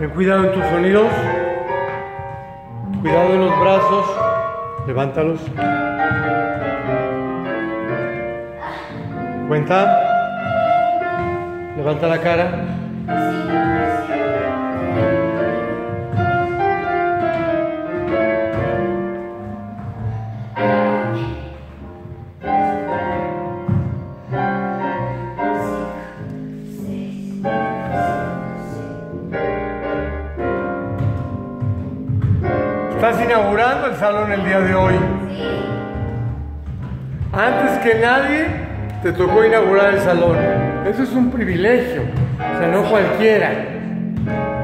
Ten cuidado en tus sonidos. Cuidado en los brazos. Levántalos. Cuenta. Levanta la cara. Estás inaugurando el salón el día de hoy. Antes que nadie te tocó inaugurar el salón. Eso es un privilegio, o sea, no cualquiera.